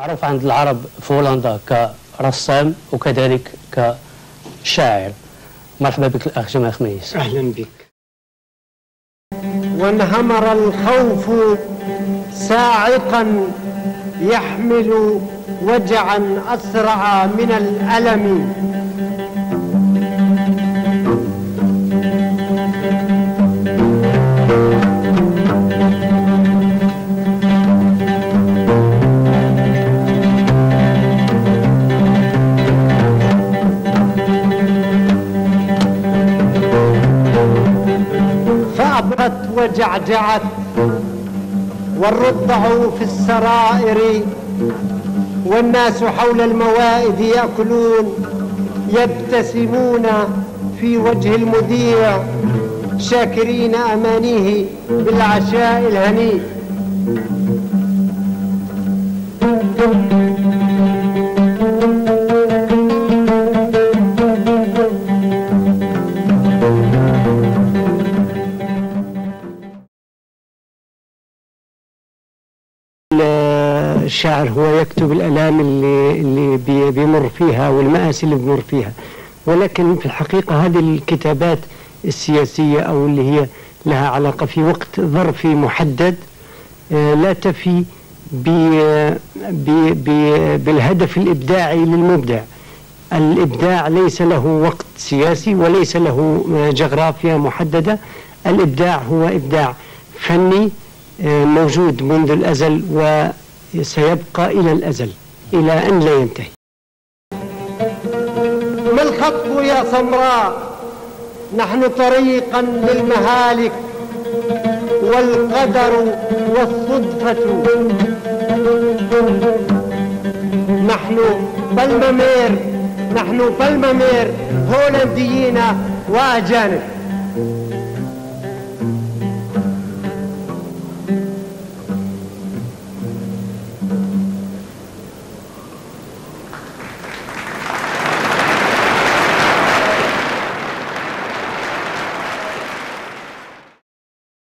معروف عند العرب في هولندا كرسام وكذلك كشاعر. مرحبا بك الأخ جمال خميس. أهلا بك. وانهمر الخوف صاعقا يحمل وجعا أسرع من الألم، فأبرت وجعجعت والرضع في السرائر، والناس حول الموائد يأكلون يبتسمون في وجه المذيع شاكرين أمانيه بالعشاء الهنيء. الشاعر هو يكتب الآلام اللي بيمر فيها والمآسي اللي بيمر فيها، ولكن في الحقيقة هذه الكتابات السياسية أو اللي هي لها علاقة في وقت ظرفي محدد لا تفي بالهدف الإبداعي للمبدع. الإبداع ليس له وقت سياسي وليس له جغرافيا محددة. الإبداع هو إبداع فني موجود منذ الأزل وسيبقى إلى الأزل إلى أن لا ينتهي. ما الخطب يا سمراء؟ نحن طريقا للمهالك والقدر والصدفة. نحن بالممير هولنديين وأجانب.